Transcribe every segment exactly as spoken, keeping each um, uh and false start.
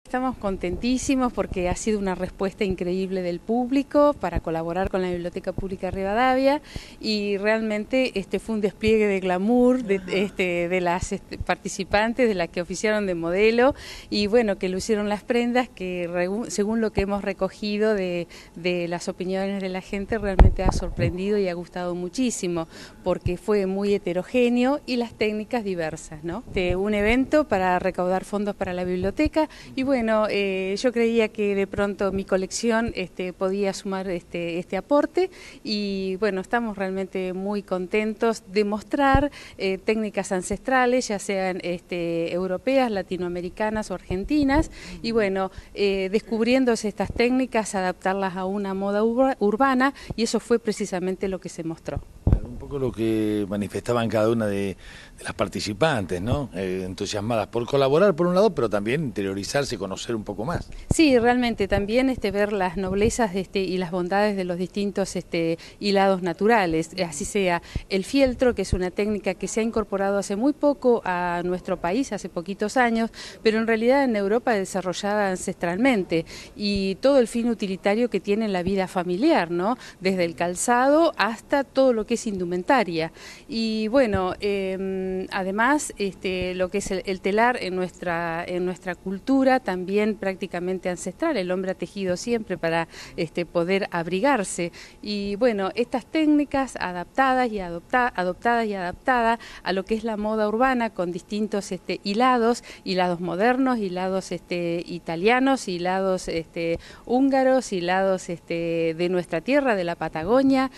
Estamos contentísimos porque ha sido una respuesta increíble del público para colaborar con la Biblioteca Pública Rivadavia y realmente este fue un despliegue de glamour de, este, de las este, participantes, de las que oficiaron de modelo y bueno, que lucieron las prendas que según lo que hemos recogido de, de las opiniones de la gente realmente ha sorprendido y ha gustado muchísimo porque fue muy heterogéneo y las técnicas diversas, ¿no? De un evento para recaudar fondos para la biblioteca y bueno, Bueno, eh, yo creía que de pronto mi colección este, podía sumar este, este aporte y bueno, estamos realmente muy contentos de mostrar eh, técnicas ancestrales, ya sean este, europeas, latinoamericanas o argentinas y bueno, eh, descubriéndose estas técnicas, adaptarlas a una moda ur urbana y eso fue precisamente lo que se mostró. Un poco lo que manifestaban cada una de, de las participantes, ¿no? Eh, entusiasmadas por colaborar por un lado, pero también interiorizarse, conocer un poco más. Sí, realmente también este, ver las noblezas este, y las bondades de los distintos este, hilados naturales, así sea el fieltro, que es una técnica que se ha incorporado hace muy poco a nuestro país, hace poquitos años, pero en realidad en Europa desarrollada ancestralmente y todo el fin utilitario que tiene en la vida familiar, ¿no? Desde el calzado hasta todo lo que es indumentaria y bueno, eh, además este, lo que es el, el telar en nuestra, en nuestra cultura también prácticamente ancestral, el hombre ha tejido siempre para este, poder abrigarse y bueno, estas técnicas adaptadas y adopta, adoptadas y adaptadas a lo que es la moda urbana con distintos este, hilados, hilados modernos, hilados este, italianos, hilados este, húngaros, hilados este, de nuestra tierra, de la Patagonia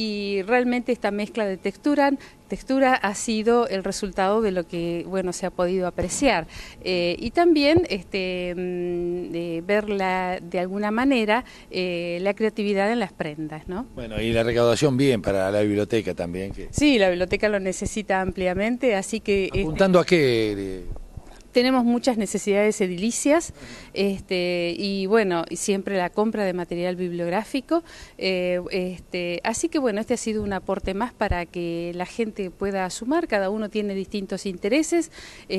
y realmente esta mezcla de textura, textura ha sido el resultado de lo que bueno se ha podido apreciar eh, y también este, eh, ver la, de alguna manera eh, la creatividad en las prendas, ¿no? Bueno, y la recaudación bien para la biblioteca también. Que... Sí, la biblioteca lo necesita ampliamente, así que... ¿Apuntando este... a qué? Tenemos muchas necesidades edilicias este, y bueno, siempre la compra de material bibliográfico, eh, este, así que bueno, este ha sido un aporte más para que la gente pueda sumar, cada uno tiene distintos intereses,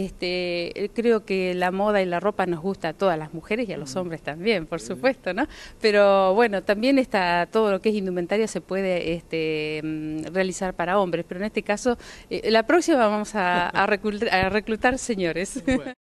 este, creo que la moda y la ropa nos gusta a todas las mujeres y a los hombres también, por supuesto, ¿no? Pero bueno, también está todo lo que es indumentaria se puede este, realizar para hombres, pero en este caso, eh, la próxima vamos a, a, reclutar, a reclutar señores. Bueno.